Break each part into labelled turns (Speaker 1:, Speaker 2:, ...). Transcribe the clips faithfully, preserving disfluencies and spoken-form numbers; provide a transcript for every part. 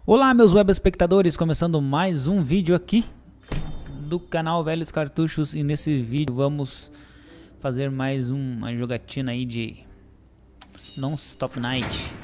Speaker 1: Olá, meus web espectadores, começando mais um vídeo aqui do canal Velhos Cartuchos. E nesse vídeo vamos fazer mais uma jogatina aí de Non-Stop Night,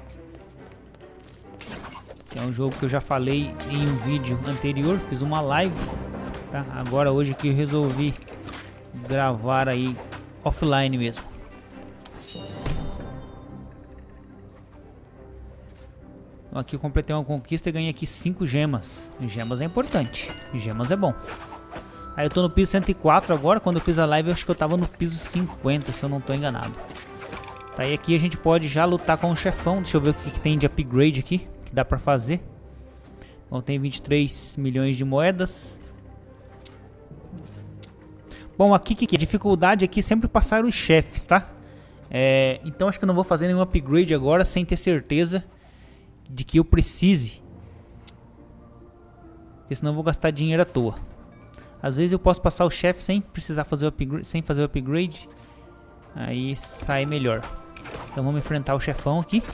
Speaker 1: que é um jogo que eu já falei em um vídeo anterior, fiz uma live, tá? Agora hoje que eu resolvi gravar aí offline mesmo. Aqui eu completei uma conquista e ganhei aqui cinco gemas. Gemas é importante, gemas é bom. Aí eu tô no piso cento e quatro agora. Quando eu fiz a live eu acho que eu tava no piso cinquenta, se eu não tô enganado. Tá, e aqui a gente pode já lutar com o chefão. Deixa eu ver o que, que tem de upgrade aqui, que dá pra fazer. Bom, tem vinte e três milhões de moedas. Bom, aqui que a dificuldade aqui é sempre passar os chefes, tá? É, então acho que eu não vou fazer nenhum upgrade agora sem ter certeza de que eu precise, porque senão eu vou gastar dinheiro à toa. Às vezes eu posso passar o chefe sem precisar fazer o upgrade, sem fazer o upgrade, aí sai melhor. Então vamos enfrentar o chefão aqui.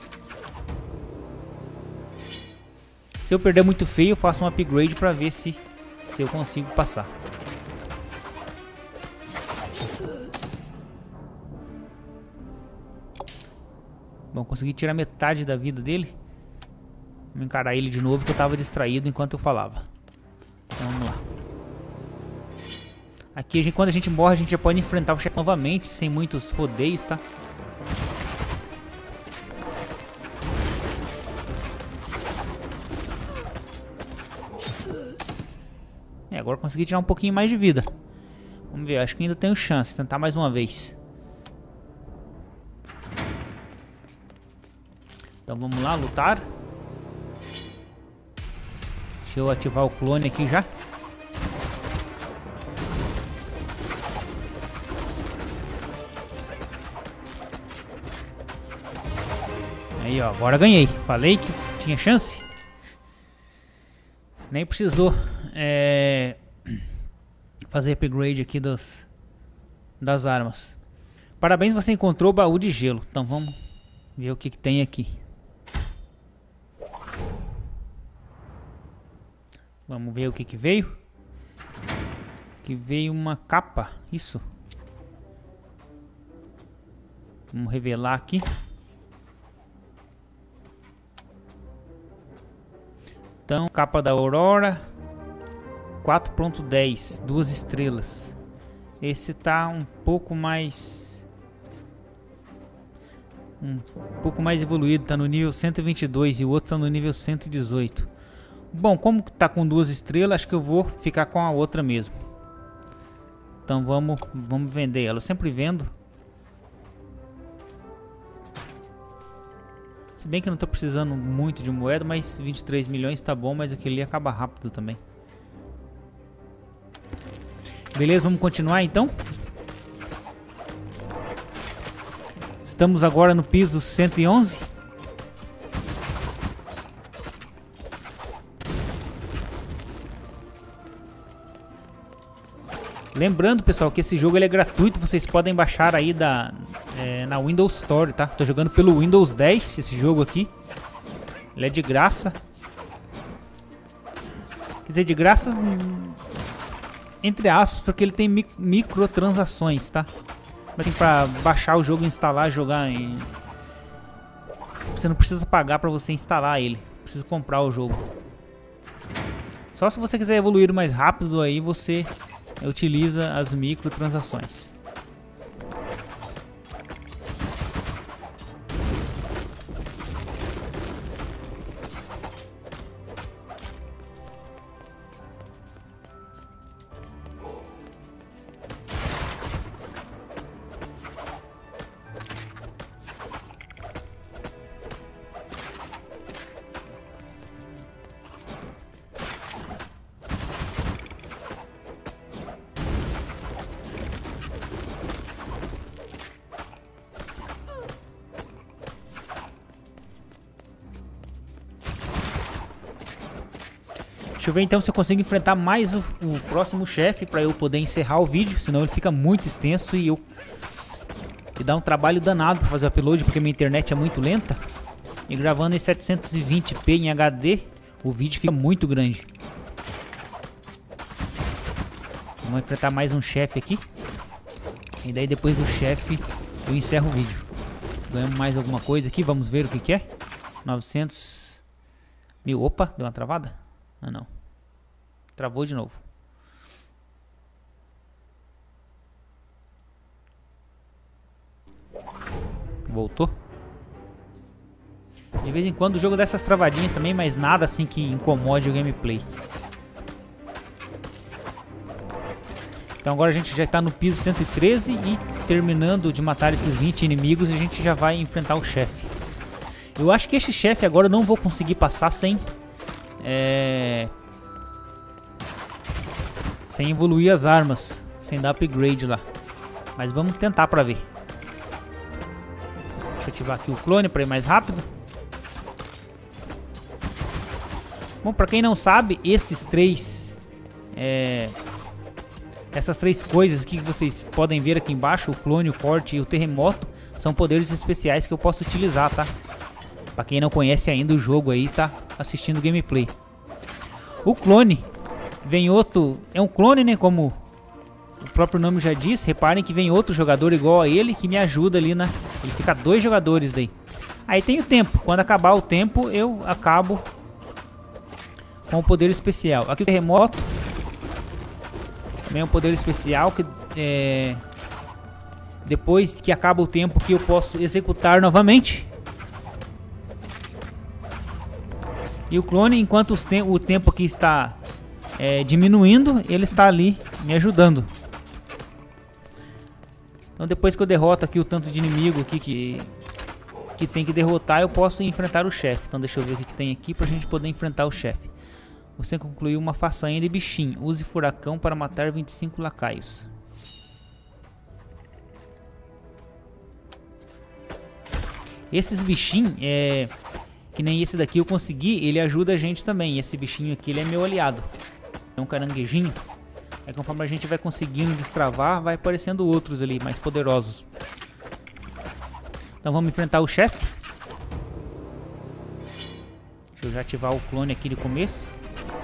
Speaker 1: Se eu perder muito feio, eu faço um upgrade para ver se, se eu consigo passar. Bom, consegui tirar metade da vida dele. Vamos encarar ele de novo, que eu tava distraído enquanto eu falava. Então vamos lá. Aqui, a gente, quando a gente morre, a gente já pode enfrentar o chefe novamente, sem muitos rodeios, tá? É, agora eu consegui tirar um pouquinho mais de vida. Vamos ver, acho que ainda tenho chance. Tentar mais uma vez. Então vamos lá, lutar. Deixa eu ativar o clone aqui já. Aí, ó, agora ganhei. Falei que tinha chance. Nem precisou é, fazer upgrade aqui das, das armas. Parabéns, você encontrou o baú de gelo. Então vamos ver o que, que tem aqui. Vamos ver o que que veio. Que veio uma capa, isso. Vamos revelar aqui. Então, capa da Aurora, quatro ponto dez, duas estrelas. Esse tá um pouco mais um pouco mais evoluído, tá no nível cento e vinte e dois e o outro tá no nível cento e dezoito. Bom, como tá com duas estrelas, acho que eu vou ficar com a outra mesmo. Então vamos, vamos vender ela. Eu sempre vendo. Se bem que eu não tô precisando muito de moeda, mas vinte e três milhões tá bom, mas aquele ali acaba rápido também. Beleza, vamos continuar então. Estamos agora no piso cento e onze. Lembrando, pessoal, que esse jogo ele é gratuito, vocês podem baixar aí da, é, na Windows Store, tá? Tô jogando pelo Windows dez esse jogo aqui. Ele é de graça. Quer dizer, de graça, entre aspas, porque ele tem mi microtransações, tá? Mas tem pra baixar o jogo, instalar, jogar em... Você não precisa pagar pra você instalar ele. Precisa comprar o jogo. Só se você quiser evoluir mais rápido aí, você... utiliza as microtransações. Deixa eu ver então se eu consigo enfrentar mais o, o próximo chefe para eu poder encerrar o vídeo, senão ele fica muito extenso e eu e dá um trabalho danado para fazer o upload porque minha internet é muito lenta. E gravando em setecentos e vinte p em H D O vídeo fica muito grande. Vamos enfrentar mais um chefe aqui. E daí depois do chefe eu encerro o vídeo. Ganhamos mais alguma coisa aqui, vamos ver o que que é. novecentos mil, opa, deu uma travada? Ah não, travou de novo. Voltou. De vez em quando o jogo dá essas travadinhas também, mas nada assim que incomode o gameplay. Então agora a gente já está no piso cento e treze e terminando de matar esses vinte inimigos, a gente já vai enfrentar o chefe. Eu acho que esse chefe agora eu não vou conseguir passar sem... É... Sem evoluir as armas, sem dar upgrade lá. Mas vamos tentar pra ver. Deixa eu ativar aqui o clone para ir mais rápido. Bom, pra quem não sabe, esses três... É... Essas três coisas aqui que vocês podem ver aqui embaixo, o clone, o corte e o terremoto, são poderes especiais que eu posso utilizar, tá? Pra quem não conhece ainda o jogo aí, tá assistindo o gameplay. O clone vem outro... É um clone, né? Como o próprio nome já diz. Reparem que vem outro jogador igual a ele que me ajuda ali na... Ele fica dois jogadores daí. Aí tem o tempo. Quando acabar o tempo, eu acabo com o poder especial. Aqui o terremoto. Também é um poder especial que é, depois que acaba o tempo que eu posso executar novamente. E o clone, enquanto os te o tempo aqui está é, diminuindo, ele está ali me ajudando. Então depois que eu derroto aqui o tanto de inimigo aqui que, que tem que derrotar, eu posso enfrentar o chefe. Então deixa eu ver o que, que tem aqui para a gente poder enfrentar o chefe. Você concluiu uma façanha de bichinho. Use furacão para matar vinte e cinco lacaios. Esses bichinhos, é, que nem esse daqui eu consegui, ele ajuda a gente também. Esse bichinho aqui, ele é meu aliado. É um caranguejinho. Aí conforme a gente vai conseguindo destravar, vai aparecendo outros ali, mais poderosos. Então vamos enfrentar o chefe. Deixa eu já ativar o clone aqui de começo.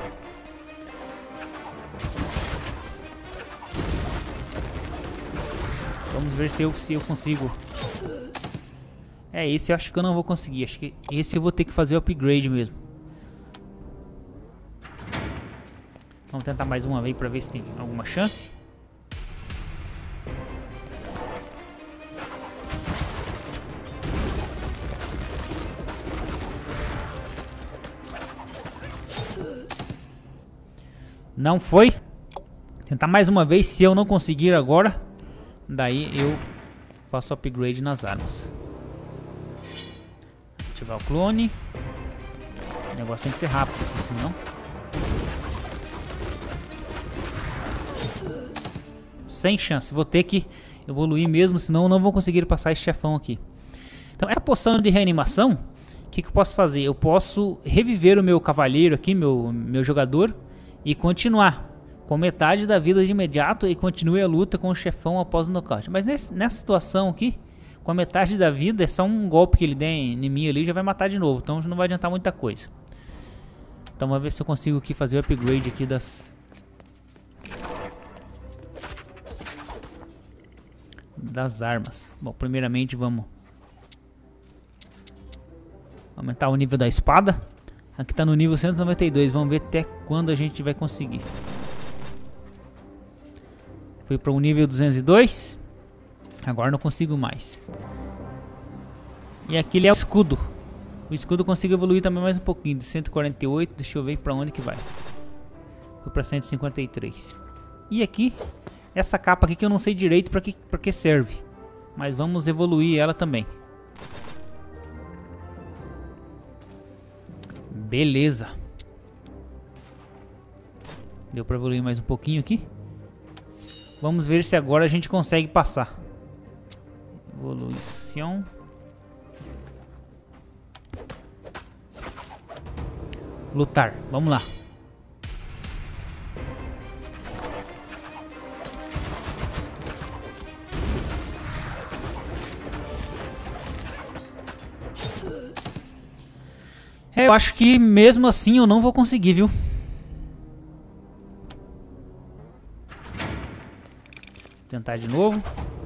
Speaker 1: Vamos ver se eu, se eu consigo. É, esse eu acho que eu não vou conseguir. Acho que esse eu vou ter que fazer o upgrade mesmo. Vamos tentar mais uma vez para ver se tem alguma chance. Não foi. Tentar mais uma vez. Se eu não conseguir agora, daí eu faço upgrade nas armas. Ativar o clone. O negócio tem que ser rápido, senão... Sem chance. Vou ter que evoluir mesmo, senão eu não vou conseguir passar esse chefão aqui. Então essa poção de reanimação, o que, que eu posso fazer? Eu posso reviver o meu cavaleiro aqui, meu, meu jogador, e continuar com metade da vida de imediato e continue a luta com o chefão após o nocaute. Mas nesse, nessa situação aqui, com a metade da vida, é só um golpe que ele der em mim ali, já vai matar de novo. Então não vai adiantar muita coisa. Então vamos ver se eu consigo aqui fazer o upgrade aqui das... das armas. Bom, primeiramente vamos aumentar o nível da espada. Aqui está no nível cento e noventa e dois. Vamos ver até quando a gente vai conseguir. Fui para o nível duzentos e dois. Agora não consigo mais. E aqui ele é o escudo. O escudo eu consigo evoluir também mais um pouquinho. De cento e quarenta e oito. Deixa eu ver para onde que vai. Foi para cento e cinquenta e três. E aqui, essa capa aqui que eu não sei direito para que, para que serve. Mas vamos evoluir ela também. Beleza. Deu para evoluir mais um pouquinho aqui. Vamos ver se agora a gente consegue passar. Evolução. Lutar. Vamos lá. É, eu acho que mesmo assim eu não vou conseguir, viu? Tentar de novo.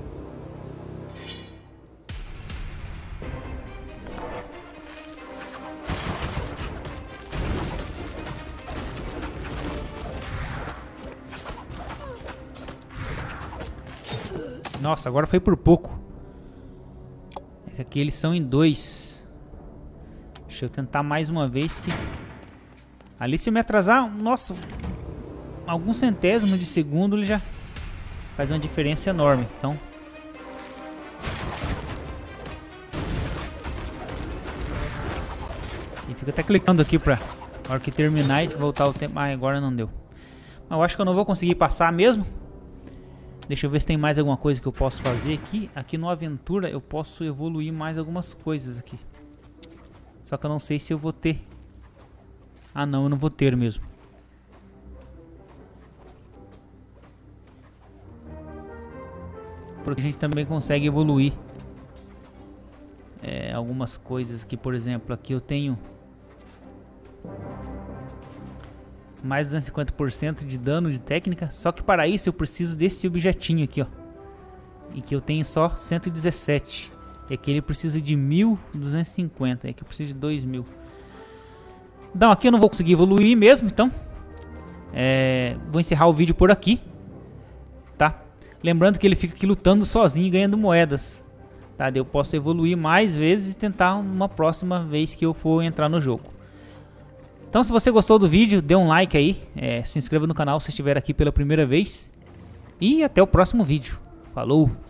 Speaker 1: Nossa, agora foi por pouco. É que aqui eles são em dois. Deixa eu tentar mais uma vez que... Ali se eu me atrasar, nossa, alguns centésimos de segundo ele já faz uma diferença enorme. Então... E fica até clicando aqui pra... Na hora que terminar e voltar o tempo... Ah, agora não deu. Mas eu acho que eu não vou conseguir passar mesmo. Deixa eu ver se tem mais alguma coisa que eu posso fazer aqui. Aqui no Aventura eu posso evoluir mais algumas coisas aqui. Só que eu não sei se eu vou ter. Ah não, eu não vou ter mesmo. Porque a gente também consegue evoluir é, algumas coisas aqui. Por exemplo, aqui eu tenho mais de duzentos e cinquenta por cento de dano de técnica. Só que para isso eu preciso desse objetinho aqui, ó. E que eu tenho só cento e dezessete. E aqui ele precisa de mil duzentos e cinquenta. E aqui eu preciso de dois mil. Então aqui eu não vou conseguir evoluir mesmo. Então é, vou encerrar o vídeo por aqui, tá? Lembrando que ele fica aqui lutando sozinho e ganhando moedas, tá? Eu posso evoluir mais vezes e tentar uma próxima vez que eu for entrar no jogo. Então se você gostou do vídeo, dê um like aí, é, se inscreva no canal se estiver aqui pela primeira vez. E até o próximo vídeo. Falou!